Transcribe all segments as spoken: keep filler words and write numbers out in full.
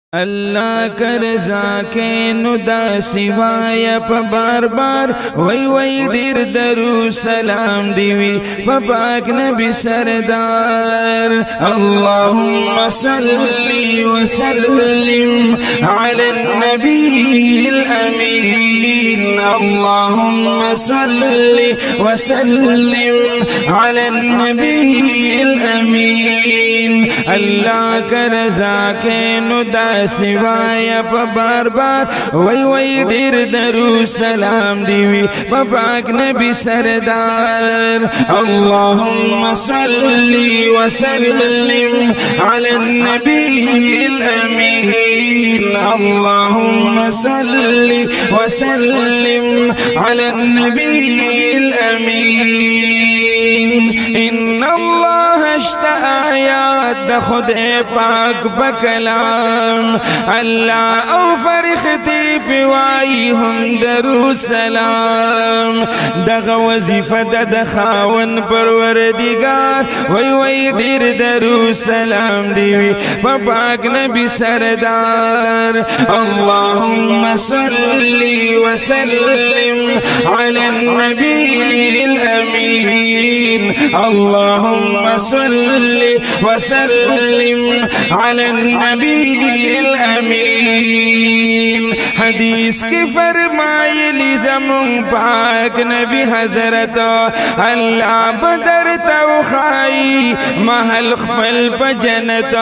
اللہ کا رضا کے نو دا سوایا پا بار بار وی وی دیر درو سلام دیوی پا پاک نبی سردار اللہم صلی وسلم علی النبی الامین اللہم صلی وسلم علی النبی الامین اللہ کا رضا کے نو دا سوایا پا بار بار وی وی دیر درو سلام دیوی پا پاک نبی سردار اللہم صلی وسلم علی النبی الامین اللہم صلی وسلم علی النبی الامین ان اللہ اشتہا آیات دا خود پاک بکلام اللہ او فرختی پیوائی ہم درو سلام دغا وظیفہ دا دخاون پروردگار وی وی دیر درو سلام دیوی پا پاک نبی سردار اللہم صلی وسلم علی النبی الامین اللہم صلی وسلم علی النبی الامین حدیث کی فرمائلی زمون پاک نبی حضرت اللہ بدر تو خائی محل خپل پا جنتا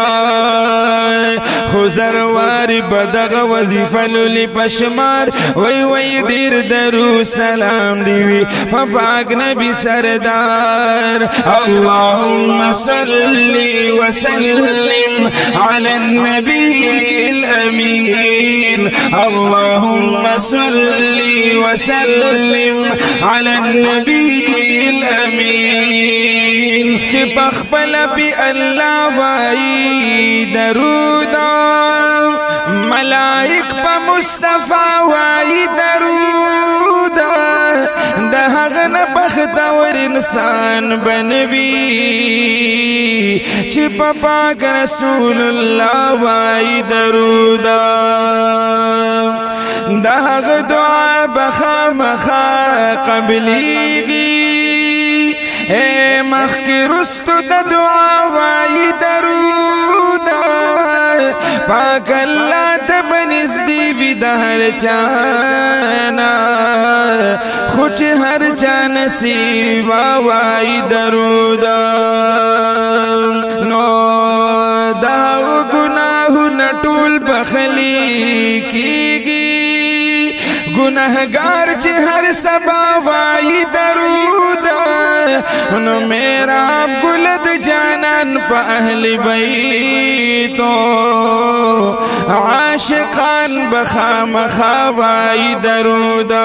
خزر واری بدغ وظیفہ لولی پشمار وی وی دیر درو سلام دیوی پا پاک نبی سردار اللہم صلی وسلم علی النبی الامین اللہم صلی وسلم علی النبی الامین چپخ پلا پی اللہ وائی درودا ملائک پا مصطفیٰ وائی درودا دہغن بختور انسان بنوی چپا پاک رسول اللہ وائی درودا دہغ دعا بخا مخا قبلی گی اے مخ کی رست دا دعا وائی درودا پاک اللہ تبنیز دیوی دا ہر چانا خوچ ہر چان سیوا وائی درودا نو داو گناہ نٹول بخلی کی گی گناہگار چھ ہر سبا وائی درودا نو میرا گلد جانان پا اہل بیتو عاشقان بخام خوائی درودا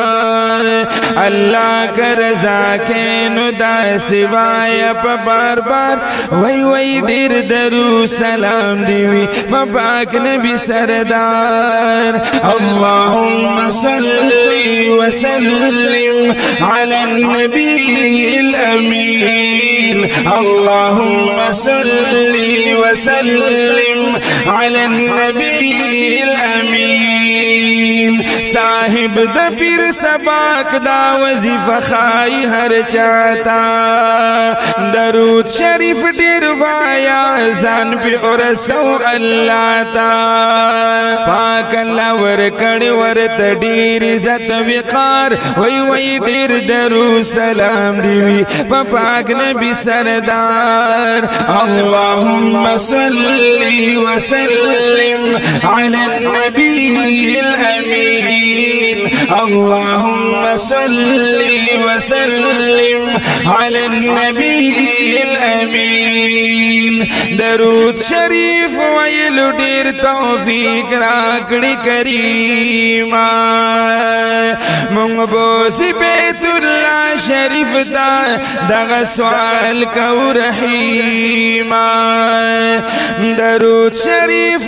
اللہ کا رضا کے نو دا سوایا پا بار بار وی وی دیر درو سلام دیوی پا پاک نبی سردار اللہم صلی وسلم علی النبی الامین اللہم صلی وسلم علی النبی الامین صاحب دا پیر سباک دا وظیفہ خائی ہر چاہتا درود شریف دیر وایا زان پی قرسو اللہ تا پاک اللہ ورکڑ ورت دیر عزت وقار وی وی دیر درو سلام دیوی پا پاک نبی سردار اللہم صلی وسلم علی النبی الامین اللہم صلی وسلم علی النبی الامین درود شریف ویلو دیر توفیق راکڑی کریما منگ بوسی بیت اللہ شریف تا دغ سوال کو رحیما درود شریف ویلو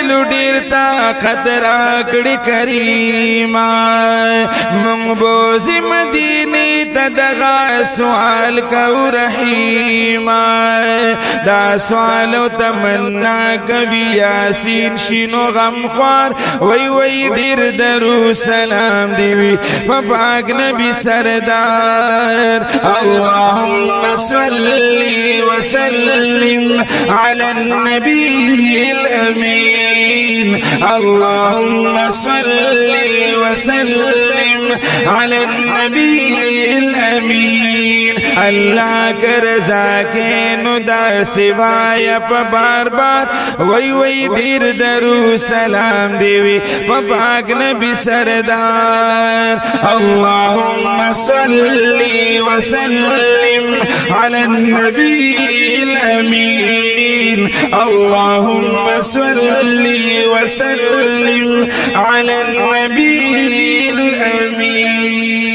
ویلو ډیر طاقت راکړي کریما مونږ بوزي مدینه ته دغه سوال کو رحیما دا سوال او تمنا کوي یاسین شینو غم خوار وای وای ډیر درو سلام دی وی پاک نبی سردار اللهم صل وسلم على النبي الأمين اللهم صل وسلم على النبي الأمين اللہ کرزا کے ندا سوایا پا بار بار وی وی دیر درو سلام دیوی پا پاک نبی سردار اللهم صل وسلم على النبي الأمين اللهم صل وسلم على النبي الأمين